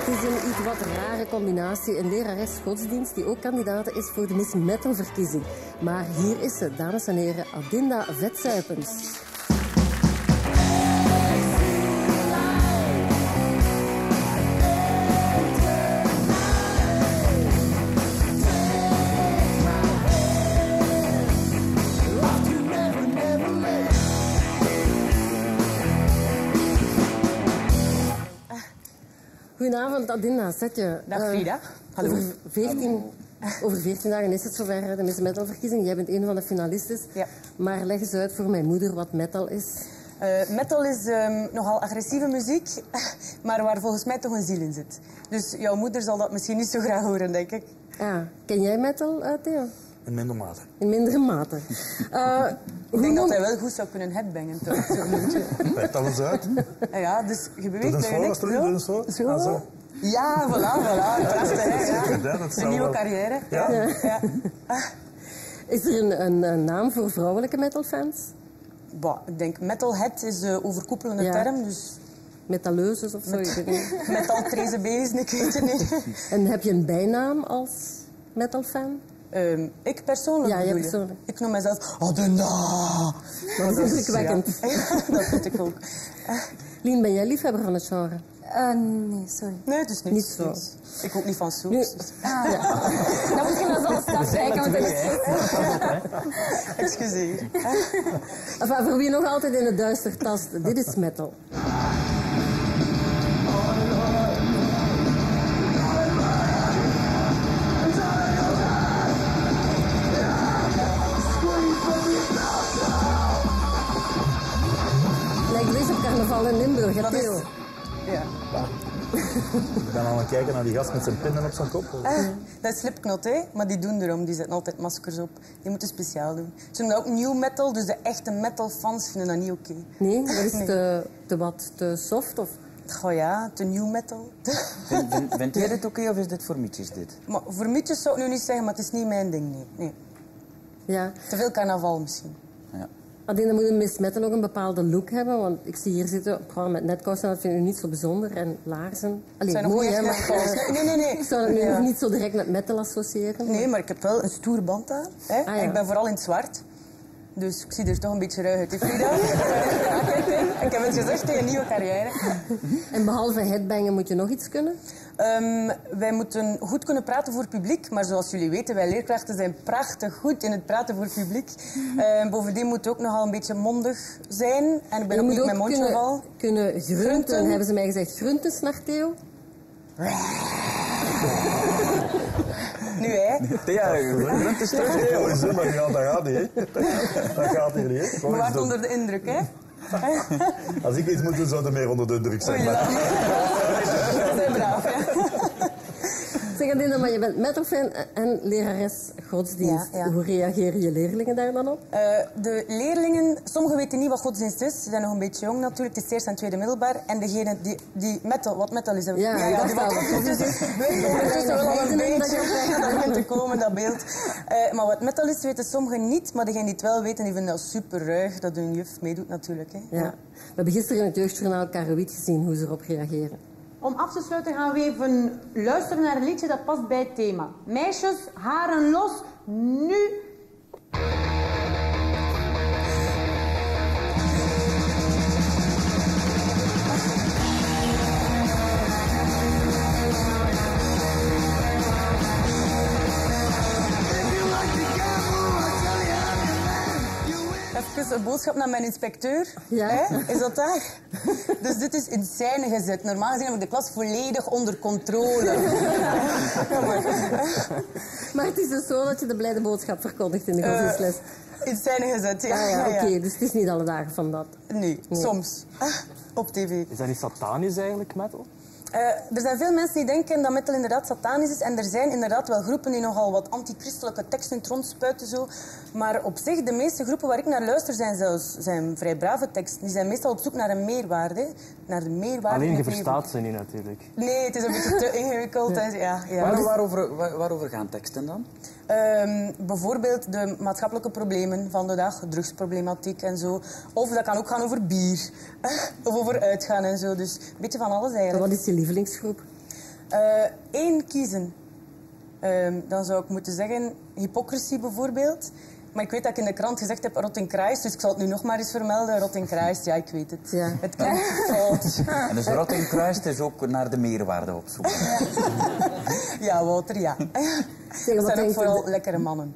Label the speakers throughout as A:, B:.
A: Het is een iets wat rare combinatie. Een lerares godsdienst die ook kandidaat is voor de Miss Metal-verkiezing. Maar hier is ze, dames en heren, Adinda Vetsuipens. Goedenavond, Adinda. Zet je.
B: Dag Frida. Hallo.
A: Over 14 dagen is het zover, de Miss Metal-verkiezing. Jij bent een van de finalistes.
B: Ja.
A: Maar leg eens uit voor mijn moeder wat metal is.
B: Metal is nogal agressieve muziek, maar waar volgens mij toch een ziel in zit. Dus jouw moeder zal dat misschien niet zo graag horen, denk ik.
A: Ja. Ken jij metal, Theo?
C: In mindere mate.
A: In mindere mate.
B: Ik denk dat hij wel goed zou kunnen headbangen, toch? Zo'n beetje.
C: Leg dat eens uit.
B: Ja, dus je beweegt
C: Doe eens voor, alsjeblieft. Doe eens voor.
B: Zo.
C: Ah, zo.
B: Ja, voilà. Prachtig, hè? Ja.
C: Dat
B: Een nieuwe
C: wel.
B: carrière.
C: Ja.
B: Ja.
A: Is er een naam voor vrouwelijke metalfans?
B: Bah, ik denk metalhead is de overkoepelende
A: Ja.
B: term, dus
A: Metalleuses of zo? Ik weet niet.
B: metal trezebees, ik weet het niet.
A: En heb je een bijnaam als metalfan?
B: Ik persoonlijk
A: Ja, jij
B: bedoel je?
A: persoonlijk.
B: Ik noem mezelf Adinda.
A: Dat is indrukwekkend.
B: Ja, dat vind ik ook.
A: Lien, ben jij liefhebber van het genre?
D: Nee, sorry.
B: Nee, het is
A: Niet
B: niets.
A: zo.
B: Niets. Ik ook niet van soep.
A: Nu,
D: Dan moet je maar zo stap kijken, want dat is...
B: Excuseer.
A: enfin, voor wie nog altijd in het duister tast, dit is metal. Lijkt deze op carnaval in Limburg, hè,
B: Dat is-
A: Theo?
B: Ja.
C: Ik ben aan het kijken naar die gast met zijn pinnen op zijn kop.
B: Dat is Slipknot, hè? Maar die doen erom. Die zetten altijd maskers op. Die moeten speciaal doen. Ze noemen dat ook new metal, dus de echte metalfans vinden dat niet oké.
A: Nee, dat is
B: Nee.
A: te soft, of?
B: Goh ja, de new metal.
E: Vindt jij dit oké of is dit voor mietjes dit?
B: Maar voor mietjes zou ik nu niet zeggen, maar het is niet mijn ding, nee.
A: Ja.
B: Te veel carnaval misschien.
E: Ja.
A: Alleen moet een Miss Metal ook een bepaalde look hebben, want ik zie hier zitten, gewoon met netkousen, dat vind ik niet zo bijzonder, en laarzen. Allee,
B: Zijn nog
A: mooi
B: niet
A: hè,
B: echt
A: maar
B: nee.
A: ik zou het nu
B: Ja.
A: nog niet zo direct met metal associëren.
B: Nee, maar ik heb wel een stoer band aan. Hè?
A: Ah, ja.
B: Ik ben vooral in het zwart. Dus ik zie er toch een beetje ruig uit, hè, Frida? Ja, kijk, ik heb het gezegd tegen een nieuwe carrière.
A: En behalve headbangen moet je nog iets kunnen?
B: Wij moeten goed kunnen praten voor het publiek, maar zoals jullie weten, wij leerkrachten zijn prachtig goed in het praten voor het publiek. Bovendien moet het ook nogal een beetje mondig zijn. En ik ben
A: Je
B: ook
A: moet
B: niet met mondjeval.
A: kunnen grunten,
B: Grunten.
A: hebben ze mij gezegd. Gruntensnacht, Theo?
B: Nu, hè?
E: Ja, het is toch
C: Heel eens, maar dat gaat niet, hè. Dat gaat hier niet, hè.
B: Je
C: Kom eens
B: waart
C: doen.
B: onder de indruk, hè?
C: Als ik iets moet doen, zou het meer onder de indruk zijn.
B: Oei,
C: Maar
B: dat zijn braaf, hè?
A: Zeg Adinda, maar je bent metalfan en lerares godsdienst.
B: Ja, ja.
A: Hoe reageren je leerlingen daar dan op?
B: De leerlingen, sommigen weten niet wat godsdienst is. Ze zijn nog een beetje jong natuurlijk. Het is eerst en tweede middelbaar. En degene die metal, wat metal is...
A: Ja, dat
B: die
A: wel.
B: wat godsdienst is, weten ondertussen wel al een beetje. Dat begint te komen, dat beeld. Maar wat metal is, weten sommigen niet. Maar degenen die het wel weten, die vinden dat super ruig. Dat hun juf meedoet natuurlijk. Hè.
A: Ja. We hebben gisteren in het jeugdjournaal Karrewiet gezien hoe ze erop reageren.
F: Om af te sluiten gaan we even luisteren naar een liedje dat past bij het thema. Meisjes, haren los, nu...
B: Even een boodschap naar mijn inspecteur.
A: Ja.
B: Hè? Is dat daar? Dus dit is in scène gezet. Normaal gezien heb ik de klas volledig onder controle.
A: Maar het is dus zo dat je de blijde boodschap verkondigt in de godsdienstles.
B: In scène gezet, ja.
A: Ah ja,
B: ja.
A: oké, dus het is niet alle dagen van dat.
B: Nee, soms. Op tv.
G: Is dat niet satanisch eigenlijk, metal?
B: Er zijn veel mensen die denken dat metal inderdaad satanisch is. En er zijn inderdaad wel groepen die nogal wat antichristelijke teksten in het rond spuiten. Zo. Maar op zich, de meeste groepen waar ik naar luister zijn vrij brave teksten. Die zijn meestal op zoek naar een meerwaarde. Naar de meerwaarde
G: Alleen
B: in
G: je
B: het leven.
G: verstaat ze niet natuurlijk.
B: Nee, het is een beetje te ingewikkeld. Ja. Ja.
E: Waarover gaan teksten dan?
B: Bijvoorbeeld de maatschappelijke problemen van de dag, drugsproblematiek en zo. Of dat kan ook gaan over bier. Of over uitgaan en zo. Dus een beetje van alles eigenlijk.
A: Wat is je lievelingsgroep?
B: Eén kiezen. Dan zou ik moeten zeggen hypocrisie bijvoorbeeld. Maar ik weet dat ik in de krant gezegd heb Rottenkruis, dus ik zal het nu nog maar eens vermelden. Rottenkruis, ja, ik weet het.
A: Ja.
B: Het klinkt fout.
E: En dus Rottenkruis is ook naar de meerwaarde op zoek.
B: Ja, Wouter, ja.
A: Zeg,
B: Het
A: wat
B: zijn ook
A: denkt
B: vooral
A: de-
B: lekkere mannen.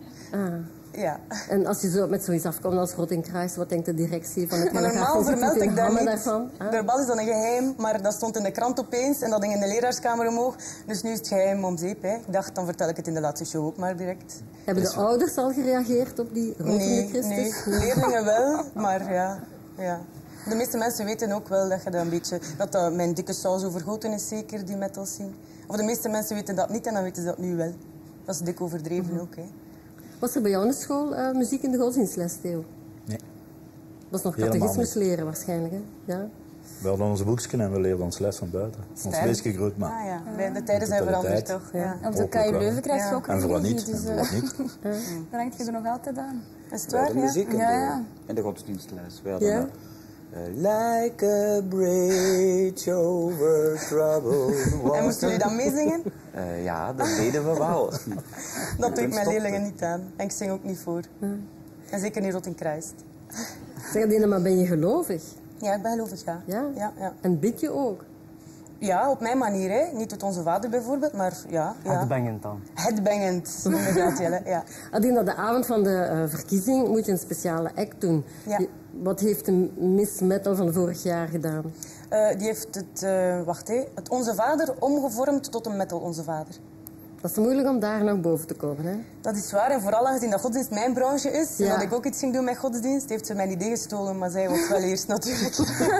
B: Ja.
A: En als je zo met zoiets afkomt als Rottenkruis, wat denkt de directie van het
B: Maar
A: hele
B: normaal vermeld ik dat niet.
A: daarvan? Ah.
B: Normaal is dat een geheim, maar dat stond in de krant opeens en dat ging in de leraarskamer omhoog. Dus nu is het geheim om zeep. Hè. Ik dacht, dan vertel ik het in de laatste show ook maar direct.
A: Hebben de ouders al gereageerd op die rottende
B: Nee,
A: Christus?
B: leerlingen wel, maar ja. De meeste mensen weten ook wel dat je dat een beetje... Dat mijn dikke saus overgoten is, zeker, die metals zien. Of de meeste mensen weten dat niet en dan weten ze dat nu wel. Dat is dik overdreven ook, hè.
A: Was er bij jou in de school muziek in de godsdienstles, Theo?
C: Nee.
A: Was nog
C: Helemaal
A: catechismus
C: niet.
A: leren waarschijnlijk, hè? Ja.
C: We hadden onze boekje en we leerden ons les van buiten. Ons
B: Sterk.
C: leesje groeit maar.
B: Ah ja, de tijden zijn veranderd, toch? Ja.
D: Op de
C: Hopelijk
D: KU
C: wel.
D: Leuven krijg je ook
C: En voor wat
D: religie,
C: niet.
D: dus
C: En voor wat niet.
D: daar hangt je er nog altijd aan.
B: Is het
E: Bij
B: waar?
E: de
B: Ja?
E: muziek en,
D: Ja.
E: in de godsdienstles. We hadden
A: Ja?
E: like a bridge over troubled water.
B: En moesten jullie dat meezingen?
E: Ja, dat deden we wel.
B: Dat doe ik mijn
E: Stoppen.
B: leerlingen niet aan. En ik zing ook niet voor. En zeker niet Rottenkruis.
A: Zeg, Dina, maar ben je gelovig?
B: Ja, ik ben gelovig, ja.
A: Ja?
B: Ja.
A: En bid je ook?
B: Ja, op mijn manier, hè. Niet tot onze vader bijvoorbeeld, maar ja.
G: Headbangend dan.
B: Headbangend, inderdaad, Jelle. Ja.
A: Adina, de avond van de verkiezing moet je een speciale act doen.
B: Ja.
A: Wat heeft de Miss Metal van vorig jaar gedaan?
B: Die heeft het Onze Vader omgevormd tot een metal Onze Vader.
A: Dat is moeilijk om daar nog boven te komen, hè?
B: Dat is waar, en vooral aangezien dat godsdienst mijn branche is, en
A: Ja.
B: dat ik ook iets ging doen met godsdienst, heeft ze mijn idee gestolen, maar zij was wel eerst natuurlijk.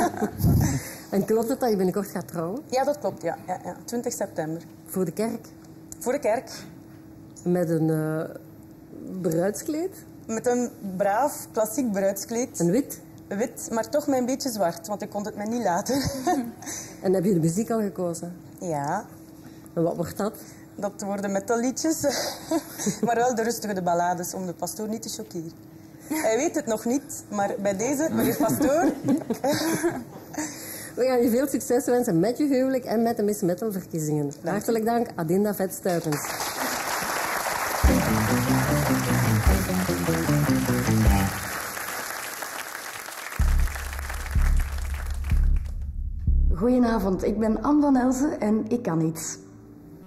A: En klopt het dat je binnenkort gaat trouwen?
B: Ja, dat klopt, ja. 20 september.
A: Voor de kerk?
B: Voor de kerk.
A: Met een bruidskleed?
B: Met een braaf, klassiek bruidskleed.
A: Een wit?
B: Wit, maar toch met een beetje zwart, want ik kon het me niet laten.
A: En heb je de muziek al gekozen?
B: Ja,
A: En wat wordt dat?
B: dat worden metalliedjes. Maar wel de rustige ballades, om de pastoor niet te choqueren. Hij weet het nog niet, maar bij deze, meneer pastoor...
A: We gaan je veel succes wensen met je huwelijk en met de Miss Metal verkiezingen. Hartelijk dank, Adinda Vetstuipens.
H: Goedenavond, ik ben Anne van Elzen en ik kan iets.